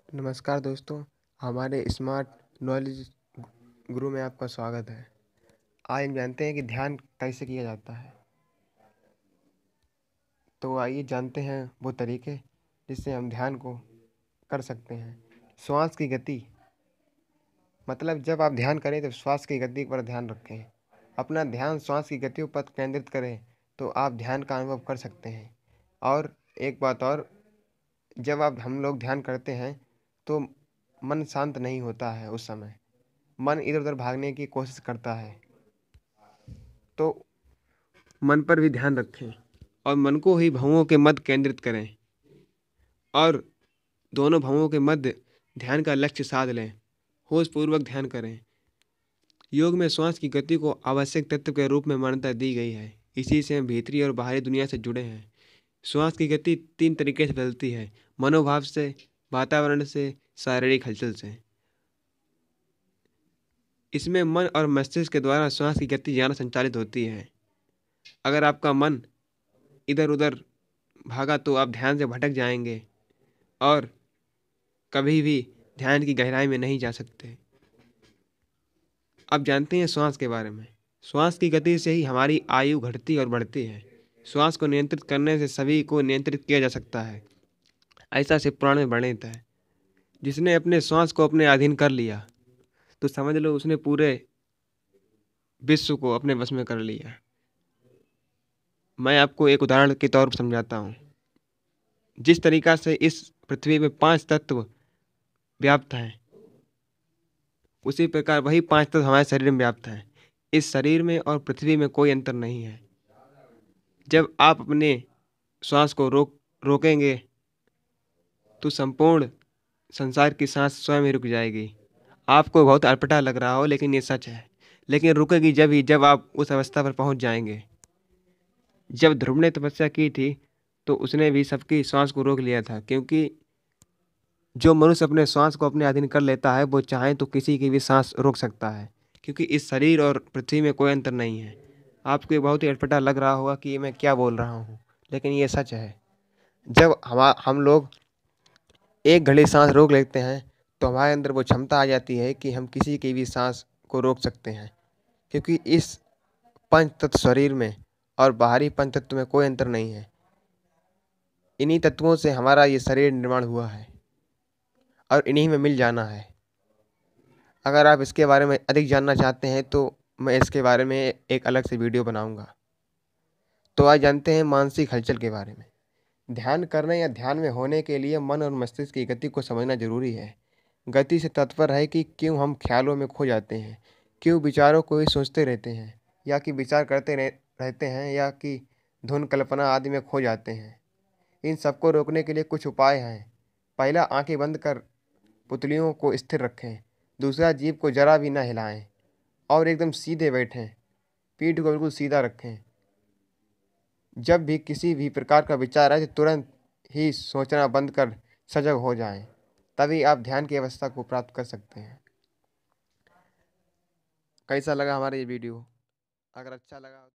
नमस्कार दोस्तों, हमारे स्मार्ट नॉलेज गुरु में आपका स्वागत है। आज हम जानते हैं कि ध्यान कैसे किया जाता है। तो आइए जानते हैं वो तरीके जिससे हम ध्यान को कर सकते हैं। श्वास की गति, मतलब जब आप ध्यान करें तो श्वास की गति पर ध्यान रखें। अपना ध्यान श्वास की गति पर केंद्रित करें तो आप ध्यान का अनुभव कर सकते हैं। और एक बात और, जब हम लोग ध्यान करते हैं तो मन शांत नहीं होता है। उस समय मन इधर उधर भागने की कोशिश करता है। तो मन पर भी ध्यान रखें और मन को ही भवों के मध्य केंद्रित करें और दोनों भवों के मध्य ध्यान का लक्ष्य साध लें। होश पूर्वक ध्यान करें। योग में श्वास की गति को आवश्यक तत्व के रूप में मान्यता दी गई है। इसी से हम भीतरी और बाहरी दुनिया से जुड़े हैं। श्वास की गति 3 तरीके से बदलती है: मनोभाव से, वातावरण से, शारीरिक हलचल से। इसमें मन और मस्तिष्क के द्वारा श्वास की गति ज्यादा संचालित होती है। अगर आपका मन इधर उधर भागा तो आप ध्यान से भटक जाएंगे और कभी भी ध्यान की गहराई में नहीं जा सकते। अब जानते हैं श्वास के बारे में। श्वास की गति से ही हमारी आयु घटती और बढ़ती है। श्वास को नियंत्रित करने से सभी को नियंत्रित किया जा सकता है, ऐसा शिव पुराण में वर्णित है। जिसने अपने श्वास को अपने अधीन कर लिया तो समझ लो उसने पूरे विश्व को अपने वश में कर लिया। मैं आपको एक उदाहरण के तौर पर समझाता हूँ। जिस तरीका से इस पृथ्वी में 5 तत्व व्याप्त हैं, उसी प्रकार वही 5 तत्व हमारे शरीर में व्याप्त हैं। इस शरीर में और पृथ्वी में कोई अंतर नहीं है। जब आप अपने श्वास को रोकेंगे तो संपूर्ण संसार की सांस स्वयं ही रुक जाएगी। आपको बहुत अटपटा लग रहा हो, लेकिन ये सच है। लेकिन रुकेगी जब आप उस अवस्था पर पहुंच जाएंगे। जब ध्रुव ने तपस्या की थी तो उसने भी सबकी श्वास को रोक लिया था, क्योंकि जो मनुष्य अपने श्वास को अपने अधीन कर लेता है वो चाहे तो किसी की भी सांस रोक सकता है, क्योंकि इस शरीर और पृथ्वी में कोई अंतर नहीं है। आपको ये बहुत ही अटपटा लग रहा होगा कि ये मैं क्या बोल रहा हूँ, लेकिन ये सच है। जब हम लोग एक घड़ी सांस रोक लेते हैं तो हमारे अंदर वो क्षमता आ जाती है कि हम किसी की भी सांस को रोक सकते हैं, क्योंकि इस पंच तत्व शरीर में और बाहरी पंच तत्व में कोई अंतर नहीं है। इन्हीं तत्वों से हमारा ये शरीर निर्माण हुआ है और इन्हीं में मिल जाना है। अगर आप इसके बारे में अधिक जानना चाहते हैं तो मैं इसके बारे में एक अलग से वीडियो बनाऊंगा। तो आज जानते हैं मानसिक हलचल के बारे में। ध्यान करने या ध्यान में होने के लिए मन और मस्तिष्क की गति को समझना जरूरी है। गति से तात्पर्य है कि क्यों हम ख्यालों में खो जाते हैं, क्यों विचारों को ही सोचते रहते हैं, या कि विचार करते रहते हैं, या कि धुन कल्पना आदि में खो जाते हैं। इन सबको रोकने के लिए कुछ उपाय हैं। पहला, आंखें बंद कर पुतलियों को स्थिर रखें। दूसरा, जीभ को जरा भी ना हिलाएं और एकदम सीधे बैठें। पीठ को बिल्कुल सीधा रखें। जब भी किसी भी प्रकार का विचार आए तो तुरंत ही सोचना बंद कर सजग हो जाएं। तभी आप ध्यान की अवस्था को प्राप्त कर सकते हैं। कैसा लगा हमारा ये वीडियो? अगर अच्छा लगा